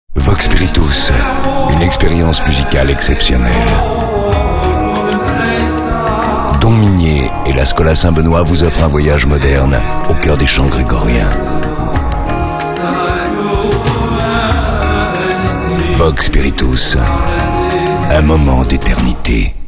Vox Spiritus, une expérience musicale exceptionnelle. Don Minier et la Schola Saint-Benoît vous offrent un voyage moderne au cœur des chants grégoriens. Vox Spiritus, un moment d'éternité.